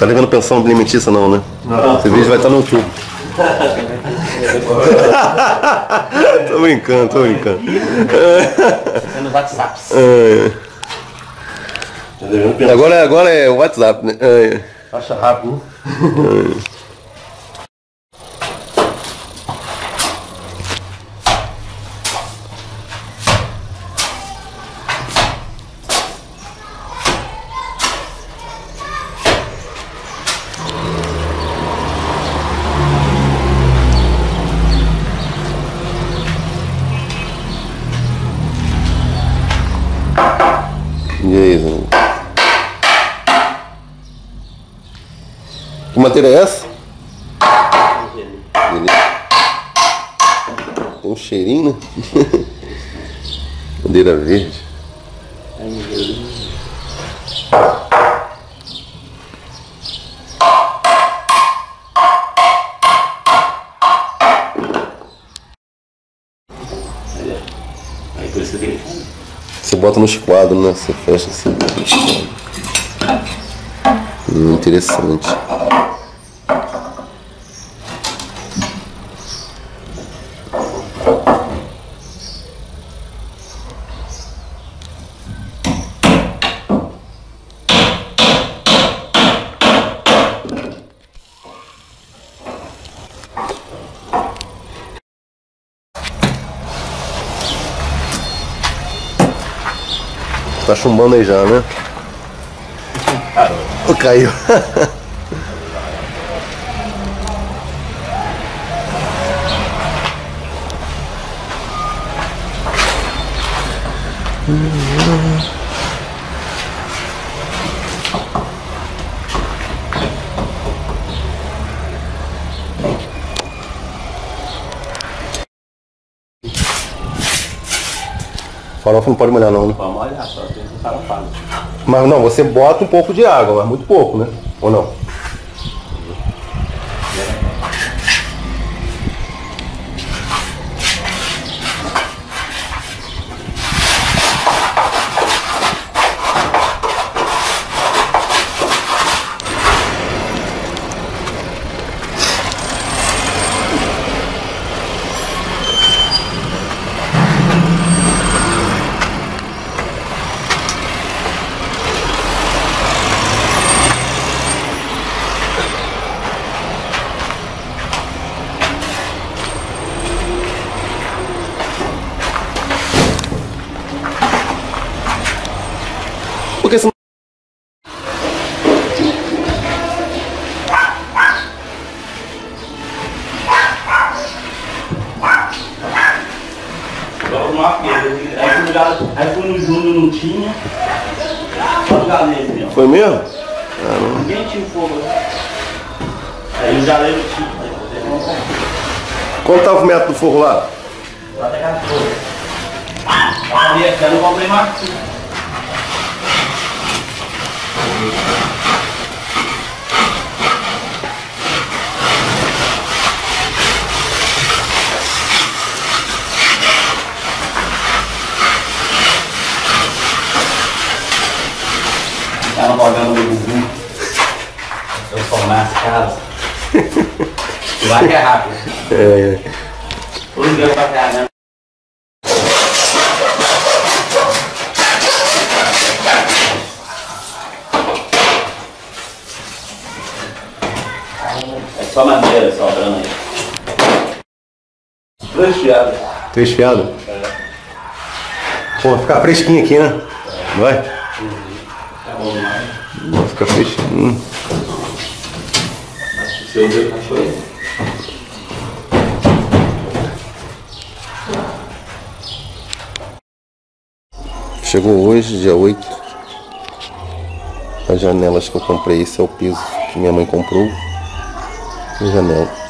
Tá devendo pensão alimentícia não, né? Não. Esse vídeo vai estar no YouTube. Tô brincando, tô brincando. É no WhatsApp. Agora é o WhatsApp, né? Acha rápido. E aí, Zé? Que madeira é essa? Tem um cheirinho, né? Madeira verde. Aí por isso que eu tenho. Você bota no esquadro, né? Você fecha assim. Interessante. Tá chumbando aí já, né? Oh, caiu. Farofa não pode molhar não, né? Pode molhar, só tem que farofar. Mas não, você bota um pouco de água, mas muito pouco, né? Ou não? Porque senão... Aí fui no Júnior, não tinha. Só no Galego mesmo. Foi mesmo? Ninguém tinha fogo. Aí o Galego tinha. Quanto tava o metro do forro lá? Lá tem 14. Eu não comprei mais. Tá no programa do Gugu. Transformar as casas. E vai que é rápido. Todo dia pra cá, né? É só madeira sobrando aí. 3 fiados. 3 fiados? É. Pô, vai ficar fresquinho aqui, né? Vai? Tá bom demais. Vai ficar fresquinho. Acho que o seu deu cachorro. Chegou hoje, dia 8. As janelas que eu comprei, esse é o piso que minha mãe comprou. E janela.